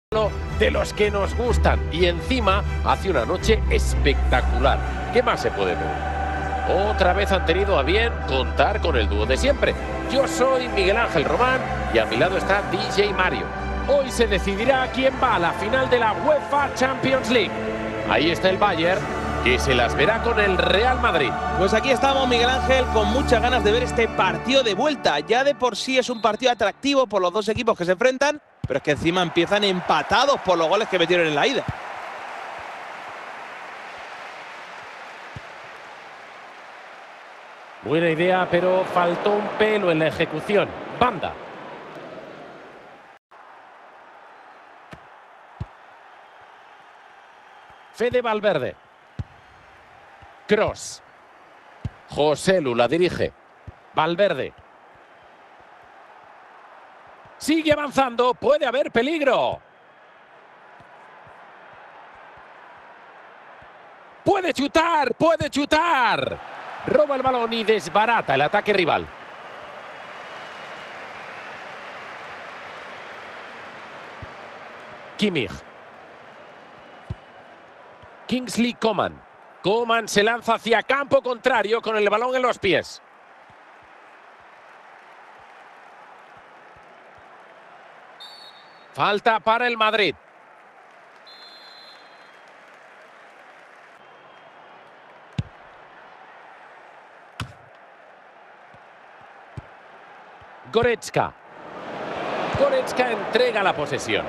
de los que nos gustan y encima hace una noche espectacular. ¿Qué más se puede pedir? Otra vez han tenido a bien contar con el dúo de siempre. Yo soy Miguel Ángel Román y a mi lado está DJ Mario. Hoy se decidirá quién va a la final de la UEFA Champions League. Ahí está el Bayern, que se las verá con el Real Madrid. Pues aquí estamos, Miguel Ángel, con muchas ganas de ver este partido de vuelta. Ya de por sí es un partido atractivo por los dos equipos que se enfrentan, pero es que encima empiezan empatados por los goles que metieron en la ida. Buena idea, pero faltó un pelo en la ejecución. Banda. Fede Valverde. Cross. Joselu la dirige. Valverde. Sigue avanzando, puede haber peligro. Puede chutar, puede chutar. Roba el balón y desbarata el ataque rival. Kimmich. Kingsley Coman. Coman se lanza hacia campo contrario con el balón en los pies. Falta para el Madrid. Goretzka. Goretzka entrega la posesión.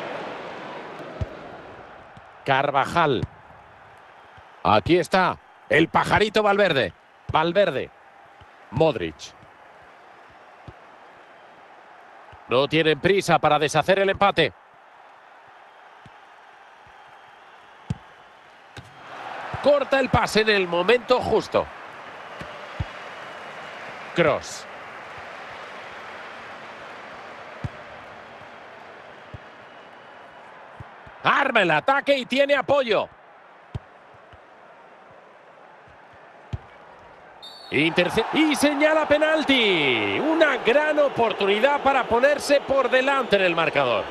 Carvajal. Aquí está el pajarito Valverde. Valverde. Modric. No tienen prisa para deshacer el empate. Corta el pase en el momento justo. Cross. Arma el ataque y tiene apoyo. Y señala penalti. Una gran oportunidad para ponerse por delante en el marcador.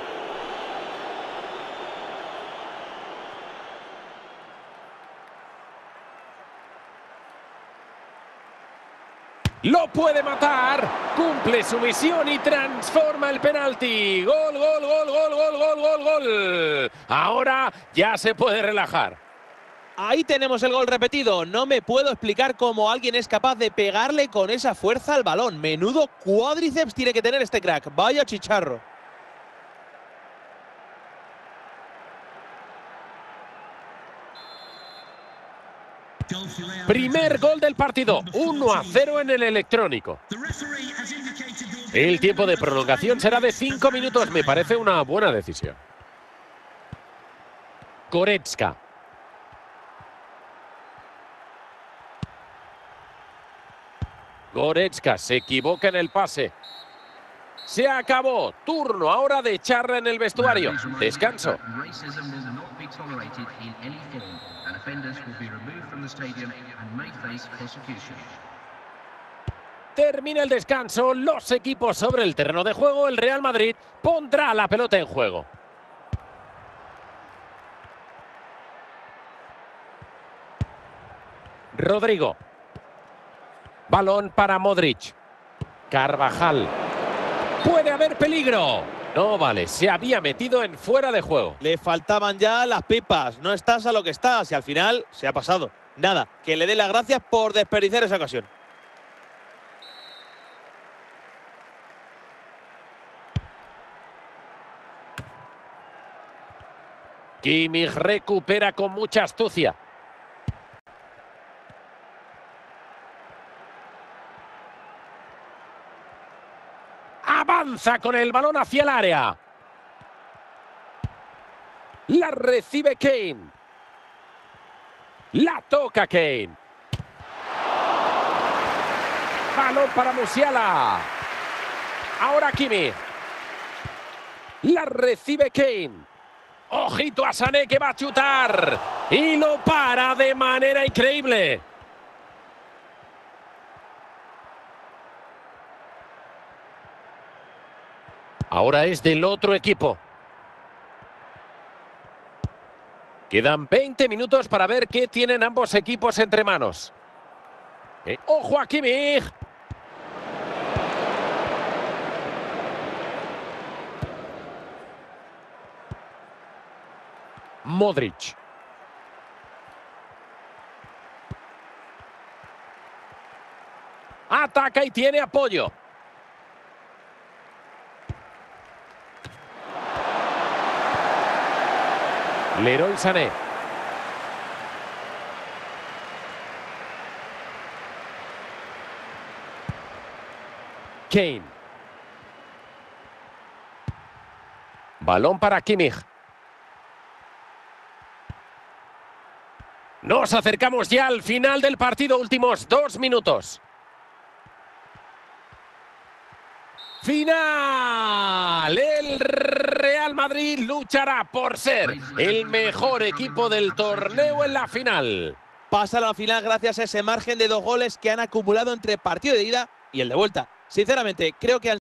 Lo puede matar. Cumple su misión y transforma el penalti. Gol, gol, gol, gol, gol, gol, gol, gol. Ahora ya se puede relajar. Ahí tenemos el gol repetido. No me puedo explicar cómo alguien es capaz de pegarle con esa fuerza al balón. Menudo cuádriceps tiene que tener este crack. Vaya chicharro. Primer gol del partido. 1-0 en el electrónico. El tiempo de prolongación será de 5 minutos. Me parece una buena decisión. Goretzka. Goretzka se equivoca en el pase. Se acabó. Turno ahora de charla en el vestuario. Descanso. Termina el descanso. Los equipos sobre el terreno de juego. El Real Madrid pondrá la pelota en juego. Rodrigo. Balón para Modric. Carvajal. Puede haber peligro. No vale, se había metido en fuera de juego. Le faltaban ya las pipas. No estás a lo que estás y al final se ha pasado. Nada, que le dé las gracias por desperdiciar esa ocasión. Kimmich recupera con mucha astucia. Avanza con el balón hacia el área. La recibe Kane. La toca Kane. Balón para Musiala. Ahora Kimmich. La recibe Kane. Ojito a Sané que va a chutar. Y lo para de manera increíble. Ahora es del otro equipo. Quedan 20 minutos para ver qué tienen ambos equipos entre manos. ¡Ojo a Kimmich! Modric. Ataca y tiene apoyo. Leroy Sané. Kane. Balón para Kimmich. Nos acercamos ya al final del partido, últimos 2 minutos. ¡Final! El Real Madrid luchará por ser el mejor equipo del torneo en la final. Pasa a la final gracias a ese margen de 2 goles que han acumulado entre partido de ida y el de vuelta. Sinceramente, creo que